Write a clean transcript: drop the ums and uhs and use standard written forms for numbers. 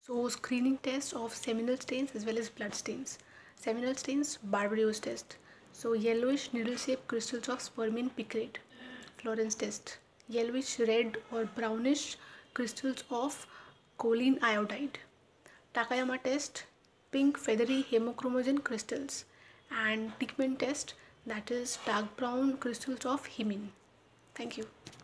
So screening test of seminal stains as well as blood stains. Seminal stains, Barberou's test. So yellowish needle-shaped crystals of spermine picrate. Florence test. Yellowish red or brownish crystals of choline iodide. Takayama test, pink feathery hemochromogen crystals. And Dickman test, that is dark brown crystals of hemine. Thank you.